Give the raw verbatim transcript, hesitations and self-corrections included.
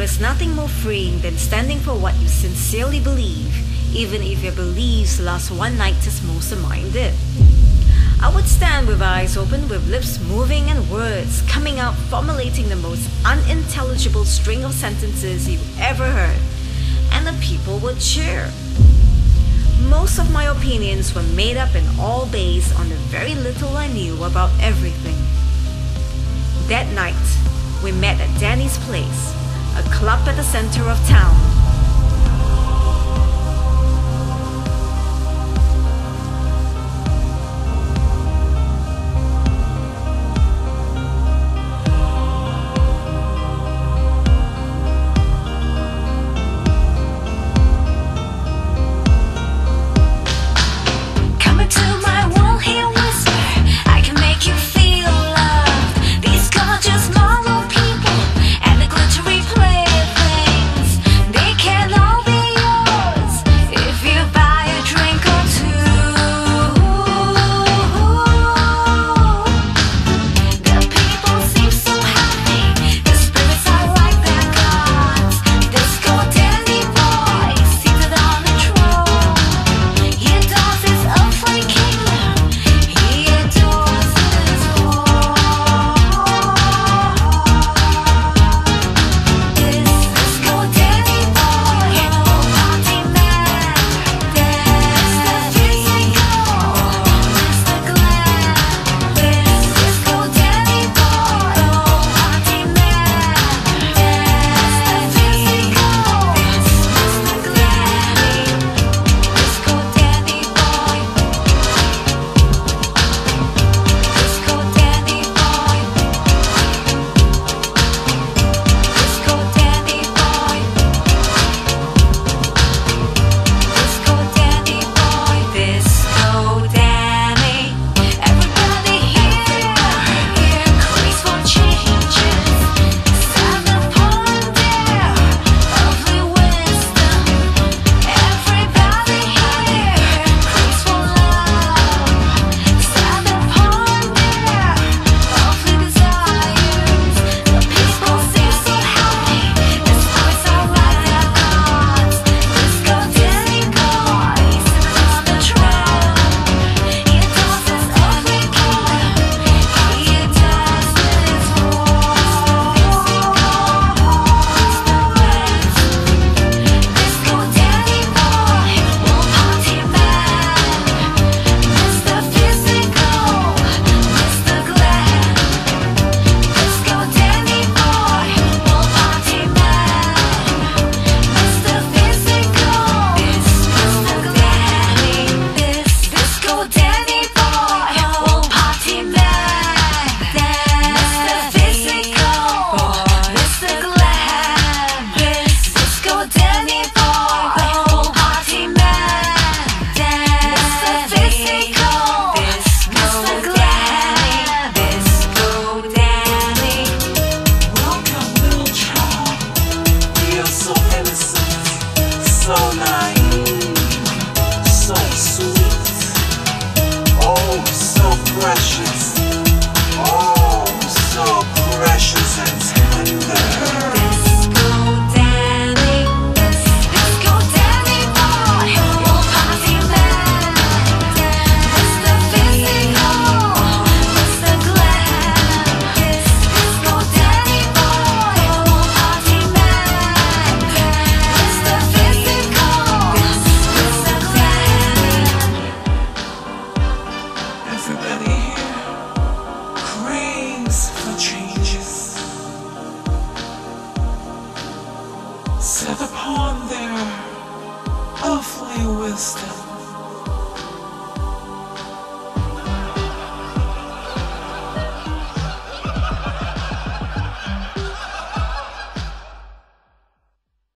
There's nothing more freeing than standing for what you sincerely believe, even if your beliefs last one night as most of mine did. I would stand with eyes open, with lips moving and words coming out, formulating the most unintelligible string of sentences you've ever heard, and the people would cheer. Most of my opinions were made up and all based on the very little I knew about everything. That night, we met at Danny's place, a club at the center of town. Set upon their earthly wisdom.